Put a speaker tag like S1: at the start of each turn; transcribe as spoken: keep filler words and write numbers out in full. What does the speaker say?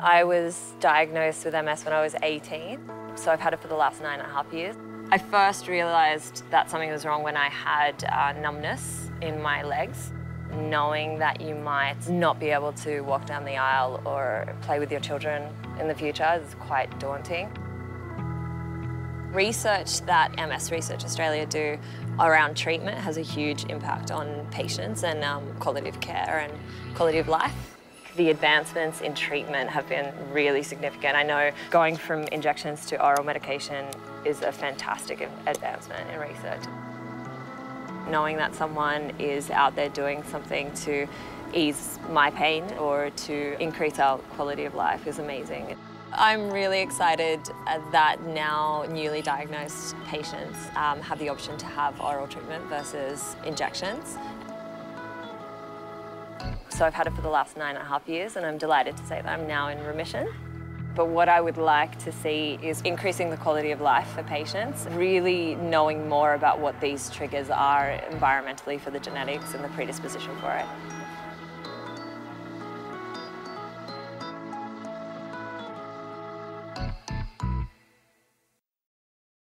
S1: I was diagnosed with M S when I was eighteen, so I've had it for the last nine and a half years. I first realised that something was wrong when I had uh, numbness in my legs. Knowing that you might not be able to walk down the aisle or play with your children in the future is quite daunting. Research that M S Research Australia do around treatment has a huge impact on patients and um, quality of care and quality of life. The advancements in treatment have been really significant. I know going from injections to oral medication is a fantastic advancement in research. Knowing that someone is out there doing something to ease my pain or to increase our quality of life is amazing. I'm really excited that now newly diagnosed patients um, have the option to have oral treatment versus injections. So I've had it for the last nine and a half years and I'm delighted to say that I'm now in remission. But what I would like to see is increasing the quality of life for patients, really knowing more about what these triggers are environmentally for the genetics and the predisposition for it.